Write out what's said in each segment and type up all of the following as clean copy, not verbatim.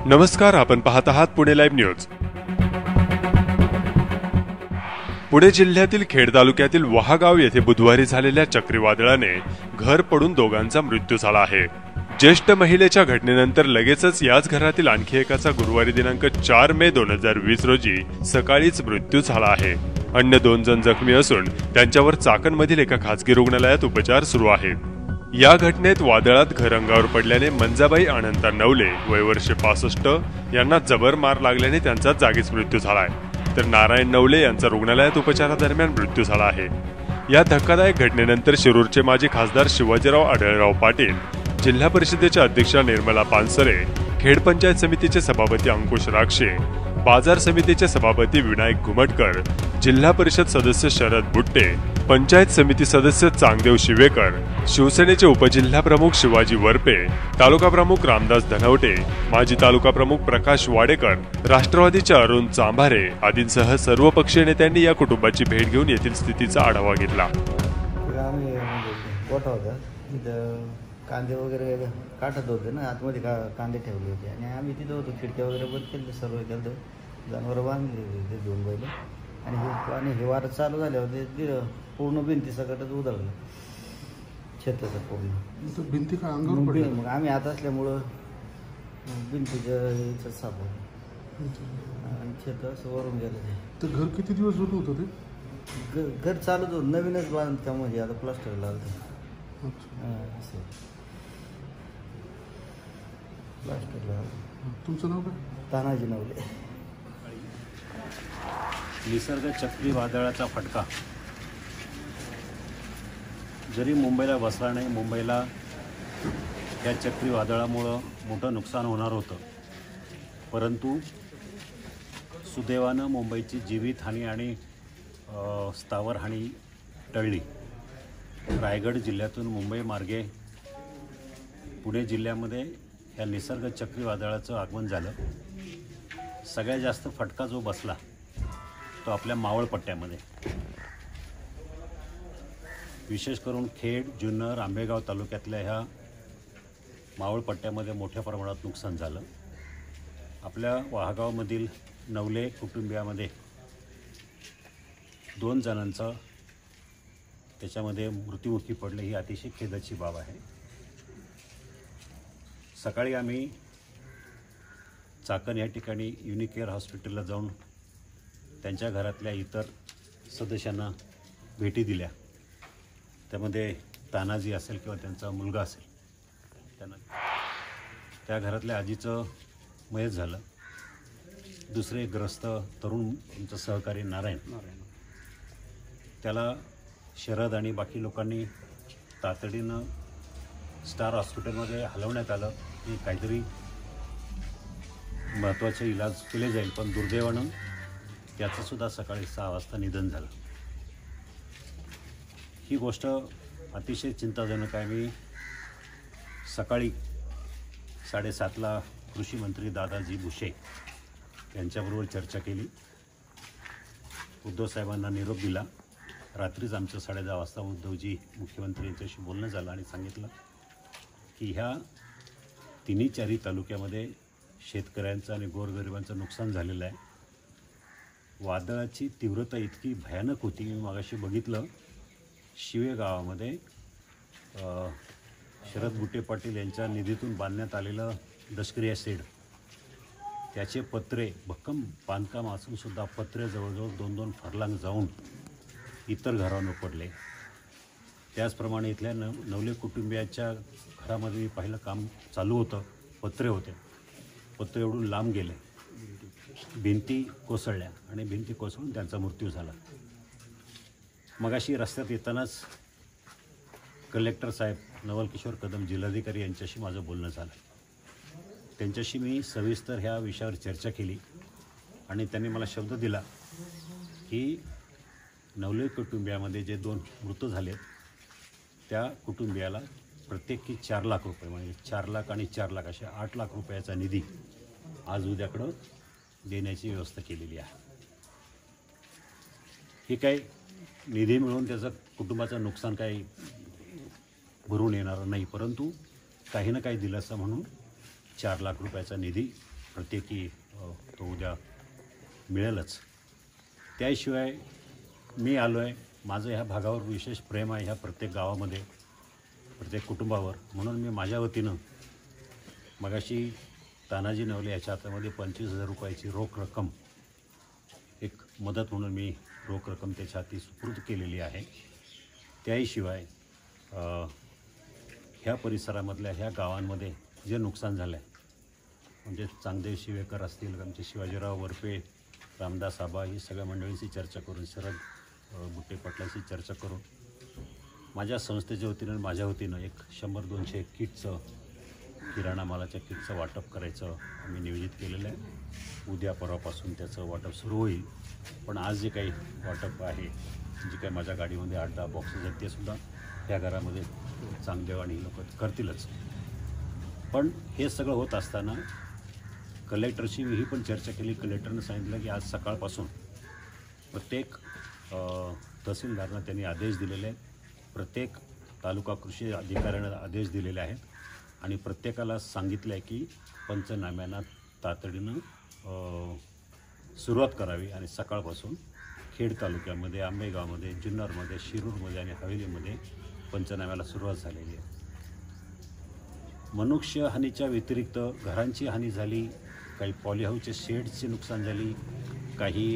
नमस्कार, आपण पाहत आहात पुणे लाईव्ह न्यूज। पुणे जिल्ह्यातील खेड तालुक्यातील वहागाव येथे बुधवारी झालेल्या चक्रीवादळाने घर पडून दोघांचा मृत्यू झाला आहे। ज्येष्ठ महिलेच्या घटनेनंतर लगेचच याच घरातील आणखी एकाचा गुरुवारी दिनांक 4 मे 2020 रोजी सकाळीच मृत्यू झाला आहे। अन्य 2 जण जखमी असून त्यांच्यावर चाकणमधील एका खासगी रुग्णालयात उपचार सुरू आहेत। या घटनेत वादळात घर अंगावर पडल्याने मंजाबाई अनंता नवले वय वर्ष 65 यांना जबर मार लागल्याने त्यांचा जागीच मृत्यू झालाय, तर नारायण नवले यांचा रुग्णालयात उपचारादरम्यान मृत्यू झाला आहे। या धक्कादायक घटनेनंतर शिरूरचे माजी खासदार शिवाजीराव आढळराव पाटील, जिल्हा परिषदेच्या अध्यक्षा निर्मला पानसरे, खेड पंचायत समितीचे सभापती अंकुश राक्षे, बाजार समितीचे सभापती विनायक घुमटकर, जिल्हा परिषद सदस्य शरद बुट्टे, पंचायत समिती सदस्य चांगदेव शिवेकर, शिवसेनेचे उपजिल्हा प्रमुख शिवाजी वरपे, तालुका प्रमुख रामदास धनवटे, माजी तालुका प्रमुख प्रकाश वाडेकर, राष्ट्रवादीचे अरुण चांभारे आदींसह सर्व पक्षीय नेत्यांनी या कुटुंबाची भेट घेऊन येथील स्थितीचा आढावा घेतला। कांदे वगैरे काटत होते ना, आतमध्ये कांदे ठेवले होते आणि आम्ही तिथं होतो, खिडक्या वगैरे बंद केलं, सर्व केलं, जनावरं बांधली होते 2 बैल आणि हे वारं चालू झाल्यावर ते पूर्ण भिंती सकटच उधळलं शेताचं पूर्ण भिंती काय अंगावर पडली। मग आम्ही आत असल्यामुळं भिंतीच्या याचं सापडलं आणि शेत असं वरून गेलं। ते घर किती दिवस जुनं होतं? ते घर चालूच होतं, नवीनच बांधकाम म्हणजे आता प्लास्टर लागलं। तुमचं नाव काय? तानाजी नवले। निसर्ग चक्रीवादळाचा फटका जरी मुंबईला बसला नाही, मुंबईला या चक्रीवादळामुळं मोठं नुकसान होणार होतं, परंतु सुदैवानं मुंबईची जीवितहानी आणि स्थावर हानी टळली। रायगड जिल्ह्यातून मुंबई मार्गे पुणे जिल्ह्यामध्ये या निसर्ग चक्रीवादळाचं आगमन झालं। सगळ्यात जास्त फटका जो बसला तो आपल्या मावळ पट्ट्यामध्ये, विशेष करून खेड, जुन्नर, आंबेगाव तालुक्यातल्या ह्या मावळ पट्ट्यामध्ये मोठ्या प्रमाणात नुकसान झालं। आपल्या वहागावमधील नवले कुटुंबियामध्ये 2 जणांचा त्याच्यामध्ये मृत्युमुखी पडले, ही अतिशय खेदाची बाब आहे। सकाळी आम्ही चाकण या ठिकाणी युनिकेअर हॉस्पिटलला जाऊन त्यांच्या घरातल्या इतर सदस्यांना भेटी दिल्या। त्यामध्ये तानाजी असेल किंवा त्यांचा मुलगा असेल, त्यांना त्या घरातल्या आजीचं मयत झालं। दुसरे ग्रस्त तरुण तुमचं सहकारी नारायण, त्याला शरद आणि बाकी लोकांनी तातडीनं स्टार हॉस्पिटलमध्ये हलवण्यात आलं की काहीतरी महत्त्वाचे इलाज केले जाईल, पण दुर्दैवानं त्याचंसुद्धा सकाळी 6 वाजता निधन झालं। ही गोष्ट अतिशय चिंताजनक आहे। मी सकाळी 7:30ला कृषी मंत्री दादाजी भुसे यांच्याबरोबर चर्चा केली, उद्धव साहेबांना निरोप दिला। रात्रीच आमचं 10:30 वाजता उद्धवजी मुख्यमंत्री यांच्याशी बोलणं झालं आणि सांगितलं की ह्या 3-4 तालुक्यामध्ये शेतकऱ्यांचं आणि गोरगरिबांचं नुकसान झालेलं आहे। वादळाची तीव्रता इतकी भयानक होती, मी मागाशी बघितलं, शिवे गावामध्ये शरद बुट्टे पाटील यांच्या निधीतून बांधण्यात आलेलं दशक्रिया शेड, त्याचे पत्रे, भक्कम बांधकाम असूनसुद्धा पत्रे जवळजवळ 2-2 फरलांग जाऊन इतर घरांवर पडले। त्याचप्रमाणे इथल्या नवले कुटुंबियाच्या घरामध्ये पाहिलं काम चालू होतं, पत्रे होते, पत्रे एवढून लांब गेले, भिंती कोसळल्या आणि भिंती कोसळून त्यांचा मृत्यू झाला। मगाशी रस्त्यात येतानाच कलेक्टर साहेब नवल किशोर कदम जिल्हाधिकारी यांच्याशी माझं बोलणं झालं। त्यांच्याशी मी सविस्तर ह्या विषयावर चर्चा केली आणि त्यांनी मला शब्द दिला की नवले कुटुंबियामध्ये जे 2 मृत झालेत त्या कुटुंबियाला प्रत्येकी 4 लाख रुपये, म्हणजे 4 लाख आणि 4 लाख अशा 8 लाख रुपयाचा निधी आज उद्याकडं देण्याची व्यवस्था केलेली आहे। ही काही निधी मिळून त्याचं कुटुंबाचं नुकसान काही भरून येणार नाही, परंतु काही ना काही दिलासा म्हणून 4 लाख रुपयाचा निधी प्रत्येकी तो उद्या मिळेलच. त्याशिवाय मी आलो आहे, माझं ह्या भागावर विशेष प्रेम आहे, ह्या प्रत्येक गावामध्ये प्रत्येक कुटुंबावर. म्हणून मी माझ्या वतीनं मगाशी तानाजी नवले याच्या हातामध्ये 25,000 रुपयाची रोख रक्कम, एक मदत म्हणून मी रोख रक्कम त्याच्या हाती सुपूर्द केलेली आहे. त्याशिवाय ह्या परिसरामधल्या ह्या गावांमध्ये जे नुकसान झालं आहे, म्हणजे चांगदेव शिवेकर असतील, आमचे शिवाजीराव वरपे, रामदास आबा, ही सगळ्या मंडळींशी चर्चा करून, शरद बुट्टे पाटलांशी चर्चा करून माझ्या संस्थेच्या वतीनं माझ्या वतीनं एक 100-200 किटचं, किराणा मालाच्या किटचं वाटप करायचं आम्ही नियोजित केलेलं आहे. उद्या परवापासून त्याचं वाटप सुरू होईल. पण आज जे काही वाटप आहे, जे काही माझ्या गाडीमध्ये 8-10 बॉक्सेस आहेत, ते सुद्धा त्या घरामध्ये चांगदेव आणि लोक करतीलच. पण हे सगळं होत असताना कलेक्टरशी ही पण चर्चा केली. कलेक्टरनं सांगितलं की आज सकाळपासून प्रत्येक तहसीलदारांना त्यांनी आदेश दिलेले आहेत, प्रत्येक तालुका कृषी अधिकाऱ्यांना आदेश दिलेले आहेत आणि प्रत्येकाला सांगितलं आहे की पंचनाम्यांना तातडीनं सुरुवात करावी. आणि सकाळपासून खेड तालुक्यामध्ये, आंबेगावमध्ये, जुन्नरमध्ये, शिरूरमध्ये आणि हवेलीमध्ये पंचनाम्याला सुरुवात झालेली आहे. मनुष्य हानीच्या व्यतिरिक्त घरांची हानी झाली, काही पॉलीहाऊसच्या शेड्सची नुकसान झाली, काही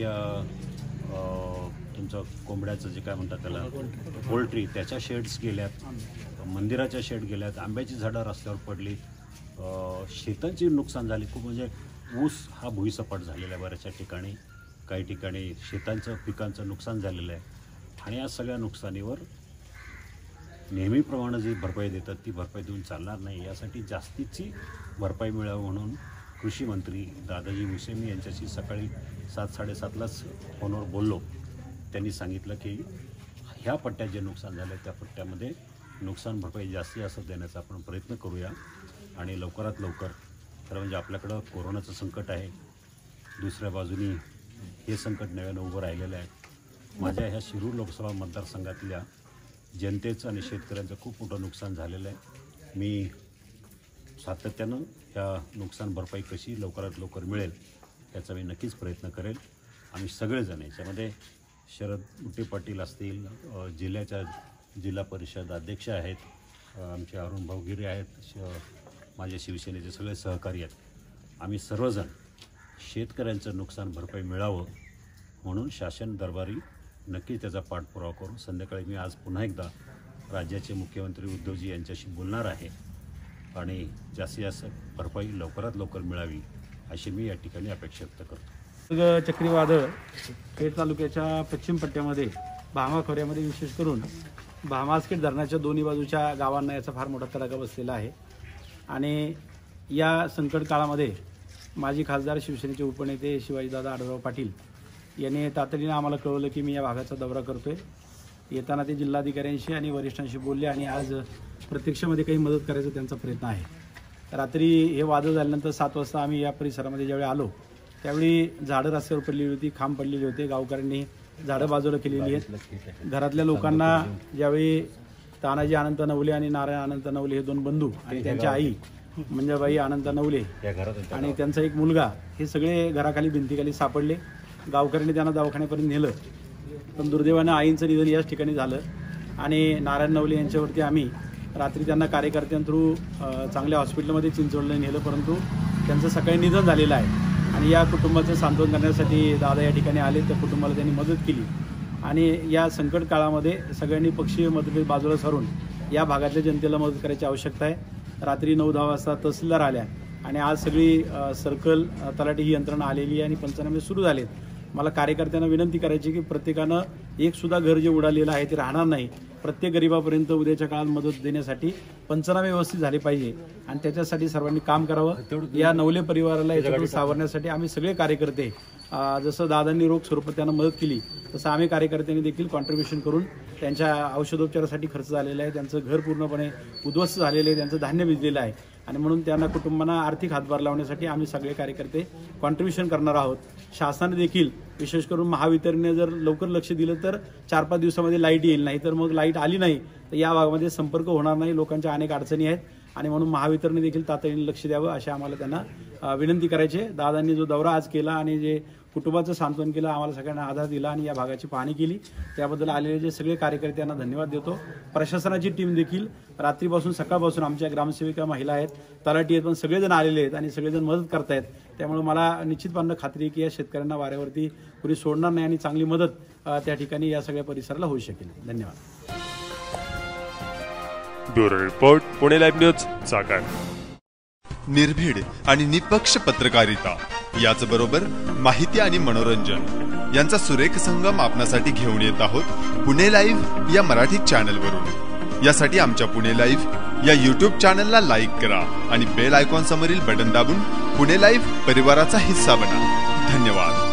तुमचं कोंबड्याचं जे काय म्हणतात त्याला पोल्ट्री, त्याच्या शेड्स गेल्यात, मंदिराच्या शेड गेल्यात, आंब्याची झाडं रस्त्यावर पडली, शेतांची नुकसान झाली खूप. म्हणजे ऊस हा भुईसपाट झालेला आहे बऱ्याचशा ठिकाणी, काही ठिकाणी शेतांचं पिकांचं नुकसान झालेलं आहे. आणि या सगळ्या नुकसानीवर नेहमीप्रमाणे जी भरपाई देतात ती भरपाई देऊन चालणार नाही. यासाठी जास्तीची भरपाई मिळावी म्हणून कृषी मंत्री दादाजी भुसे, मी यांच्याशी सकाळी 7-7:30लाच फोनवर बोललो. त्यांनी सांगितलं की ह्या पट्ट्यात जे नुकसान झालं आहे त्या पट्ट्यामध्ये नुकसान भरपाई जास्त देण्याचा आपण प्रयत्न करूया. आणि लवकरात लवकर, खरं म्हणजे आपल्याकडं कोरोनाचं संकट आहे, दुसऱ्या बाजूनी हे संकट नव्यानं उभं राहिलेलं आहे. माझ्या ह्या शिरूर लोकसभा मतदारसंघातल्या जनतेचं आणि शेतकऱ्यांचं खूप मोठं नुकसान झालेलं आहे. मी सातत्यानं ह्या नुकसान भरपाई कशी लवकरात लवकर मिळेल याचा मी नक्कीच प्रयत्न करेल. आम्ही सगळेजण याच्यामध्ये, शरद बुट्टे पाटील असतील, जिल्हा परिषद अध्यक्ष आहेत, आमचे अरुण भाऊगिरे आहेत, माझे शिवसेनेचे सगळे सहकारी आहेत, आम्ही सर्वजण शेतकऱ्यांचं नुकसान भरपाई मिळावं म्हणून शासन दरबारी नक्कीच त्याचा पाठपुरावा करू. संध्याकाळी मी आज पुन्हा एकदा राज्याचे मुख्यमंत्री उद्धवजी यांच्याशी बोलणार आहे आणि जास्तीत जास्त भरपाई लवकरात लवकर मिळावी अशी मी या ठिकाणी अपेक्षा व्यक्त करतो. चक्रीवादळ खेड तालुक्याच्या पश्चिम पट्ट्यामध्ये भामा खोऱ्यामध्ये विशेष करून भामासखेड धरणाच्या दोन्ही बाजूच्या गावांना याचा फार मोठा तडाखा बसलेला आहे. आणि या संकट काळामध्ये माजी खासदार शिवसेनेचे उपनेते शिवाजीदादा आढळराव पाटील यांनी तातडीनं आम्हाला कळवलं की मी या भागाचा दौरा करतोय. येताना ते जिल्हाधिकाऱ्यांशी आणि वरिष्ठांशी बोलले आणि आज प्रत्यक्षामध्ये काही मदत करायचा त्यांचा प्रयत्न आहे. रात्री हे वादळ झाल्यानंतर 7 वाजता आम्ही या परिसरामध्ये ज्यावेळी आलो त्यावेळी झाडं रस्त्यावर पडलेली होती, खांब पडलेले होते, गावकऱ्यांनी झाडं बाजूला केलेली आहेत. घरातल्या लोकांना ज्यावेळी तानाजी अनंत नवले आणि नारायण अनंत नवले हे 2 बंधू आणि त्यांच्या आई मंजाबाई अनंत नवले आणि त्यांचा एक मुलगा हे सगळे घराखाली भिंतीखाली सापडले. गावकऱ्यांनी त्यांना दवाखान्यापर्यंत नेलं, पण दुर्दैवानं आईंचं निधन याच ठिकाणी झालं. आणि नारायण नवले यांच्यावरती आम्ही रात्री त्यांना कार्यकर्त्यांथ्रू चांगल्या हॉस्पिटलमध्ये चिंचवडला नेलं, परंतु त्यांचं सकाळी निधन झालेलं आहे. आणि या कुटुंबाचं सांत्वन करण्यासाठी दादा या ठिकाणी आले, त्या कुटुंबाला त्यांनी मदत केली. आणि या संकट काळामध्ये सगळ्यांनी पक्षीय मतभेद बाजूला सारून या भागातल्या जनतेला मदत करायची आवश्यकता आहे. रात्री 9-10 वाजता तहसीलदार आल्या आणि आज सगळी सर्कल तलाठी ही यंत्रणा आलेली आहे आणि पंचनामे सुरू झालेत. मला कार्यकर्त्यांना विनंती करायची की प्रत्येकानं एकसुद्धा घर जे उडालेलं आहे ते राहणार नाही. प्रत्येक गरिबापर्यंत उद्याच्या काळात मदत देण्यासाठी पंचनामे व्यवस्थित झाले पाहिजे आणि त्याच्यासाठी सर्वांनी काम करावं. या नवले परिवाराला याच्यातून सावरण्यासाठी आम्ही सगळे कार्यकर्ते, जसं दादांनी रोख स्वरूपात त्यांना मदत केली तसं आम्ही कार्यकर्त्यांनी देखील कॉन्ट्रीब्युशन करून त्यांच्या औषधोपचारासाठी खर्च झालेला आहे. त्यांचं घर पूर्णपणे उद्ध्वस्त झालेलं आहे, त्यांचं धान्य भिजलेलं आहे आणि म्हणून त्यांना कुटुंबांना आर्थिक हातभार लावण्यासाठी आम्ही सगळे कार्यकर्ते कॉन्ट्रीब्युशन करणार आहोत. शासनाने देखील विशेष करून महावितरणने जर लवकर लक्ष दिलं तर 4-5 दिवसामध्ये लाईट येईल, नाही तर मग लाईट आली नाही तर या भागामध्ये संपर्क होणार नाही. लोकांच्या अनेक अडचणी आहेत आणि म्हणून महावितरणने देखील तातडीने लक्ष द्यावं अशी आम्हाला त्यांना विनंती करायची. दादांनी जो दौरा आज केला आणि जे कुटुंबाचं सांत्वन केलं, आम्हाला सगळ्यांना आधार दिला आणि या भागाची पाहणी केली, त्याबद्दल आलेले जे सगळे कार्यकर्त्यांना धन्यवाद देतो. प्रशासनाची टीम देखील रात्रीपासून सकाळपासून आमच्या ग्रामसेविका महिला आहेत, तलाठी आहेत, पण सगळेजण आलेले आहेत आणि सगळेजण मदत करतायत. त्यामुळे मला निश्चितपणे खात्री आहे की या शेतकऱ्यांना वाऱ्यावरती कुणी सोडणार नाही आणि चांगली मदत त्या ठिकाणी या सगळ्या परिसराला होऊ शकेल. धन्यवाद. Bureau report, Pune live news, Chakan. निर्भीड आणि निपक्ष पत्रकारिता याचबरोबर माहिती आणि मनोरंजन यांचा सुरेख संगम आपणासाठी घेऊन येत आहोत पुणे लाईव्ह या मराठी चॅनलवरून. यासाठी आमच्या पुणे लाईव्ह या यूट्यूब चॅनलला लाईक करा आणि बेल आयकॉन समोरील बटन दाबून पुणे लाईव्ह परिवाराचा हिस्सा बना. धन्यवाद.